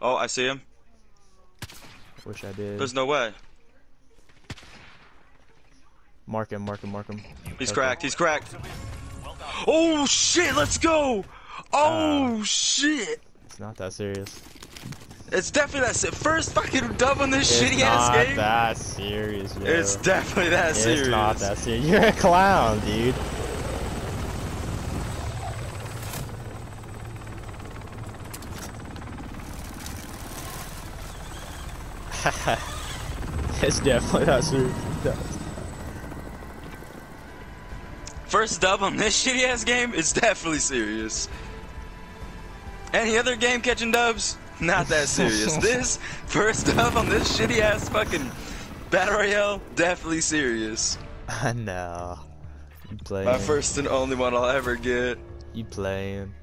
Oh, I see him. Wish I did. There's no way. Mark him, mark him, mark him. He's Okay. cracked. He's cracked. Oh shit! Let's go. Oh shit! It's not that serious. It's definitely that first fucking dub on this It's shitty ass game. not that serious, yo. It's definitely that serious. It's not that serious. You're a clown, dude. It's definitely not serious. First dub on this shitty ass game is definitely serious. Any other game catching dubs? Not that serious. This first dub on this shitty ass fucking Battle Royale, definitely serious. I know. You playing. My first and only one I'll ever get. You playing.